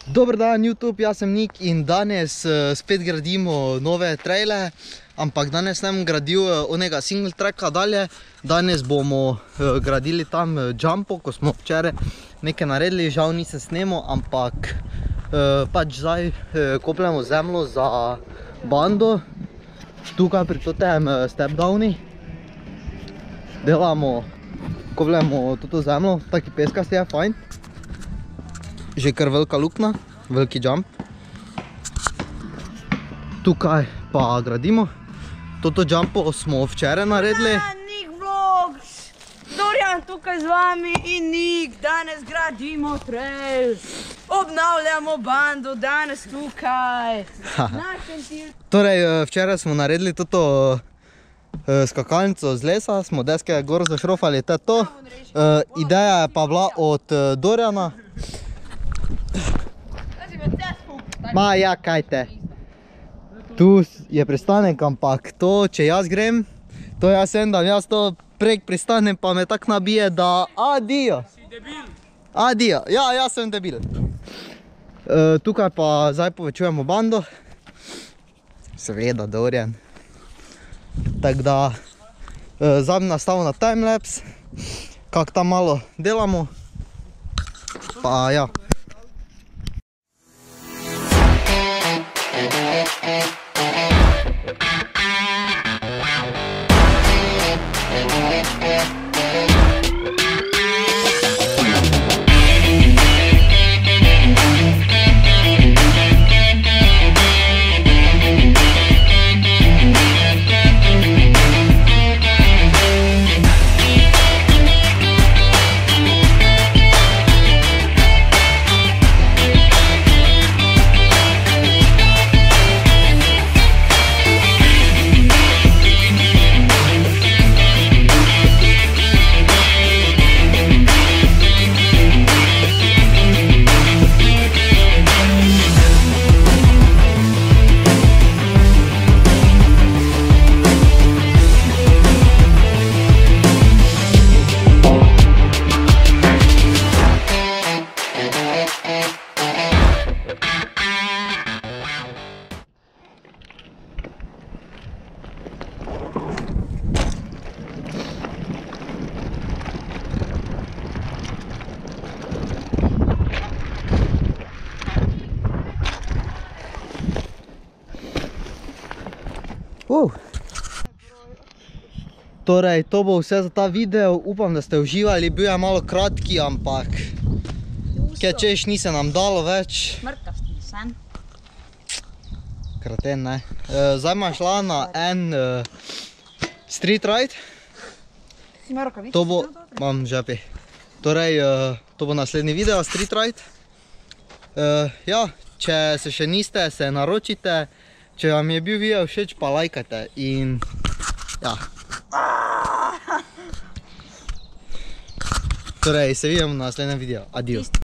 Dober dan YouTube, jaz sem Nik in danes spet gradimo nove traile, ampak danes ne bom gradil onega single tracka dalje. Danes bomo gradili tam jumpo, ko smo včeraj nekaj naredili, žal nisem snemal, ampak pač zdaj kopljamo zemljo za bando. Tukaj pri totem step-downi delamo, kopljamo toto zemljo, taki peskasti je, fajn. Že kar velika lukna, veliki jump. Tukaj pa gradimo. Toto jumpo smo včeraj naredili. Nik vlogs! Dorian tukaj z vami in Nik, danes gradimo trail. Obnavljamo bando, danes tukaj. Torej, včeraj smo naredili toto skakalnico z lesa, smo deske gor zašrofali, to je to. Ideja je pa bila od Doriana. Ma ja, kaj te. Tu je pristanek, ampak to, če jaz grem, to jaz endam, jaz to prek pristanem, pa me tak nabije, da adijo. Si debil? Adijo, ja, jaz sem debil. Tukaj pa zdaj povečujemo bando. Seveda, Dorian. Tako da, zdaj bi nastavil na timelapse, kak tam malo delamo. Pa ja. Torej, to bo vse za ta video, upam, da ste uživali, bil je malo kratki, ampak kaj češ, ni se nam dalo več. Mrkavski sem. Kraten, ne. Zdaj ima šla na en street ride. Si ima rokavice? To bo, imam žepi. Torej, to bo naslednji video, street ride. Ja, če se še niste, se naročite. Če vam je bil video všeč, pa lajkajte in ja. Torej, se vidimo na naslednjem videu. Adijo.